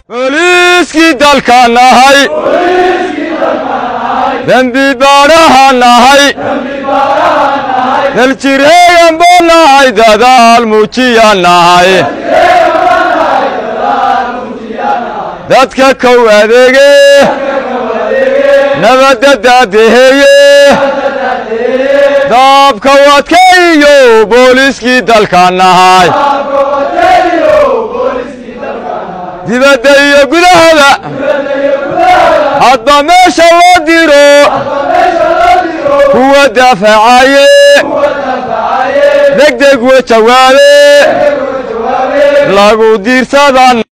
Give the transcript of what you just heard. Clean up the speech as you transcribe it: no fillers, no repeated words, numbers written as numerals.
booliiskii dalkaan nahay dembi baadhahaan nahay daljireeyan baan nahay dadaal muujiyaan nahay dadka kow adeege nabadda daadeheeye daabka wadkayo booliiskii dalkaan nahay dibadda iyo gudahada hadba meesha loo diro kuwa daafacaye degdeg wa jawaabe lagu diirsadan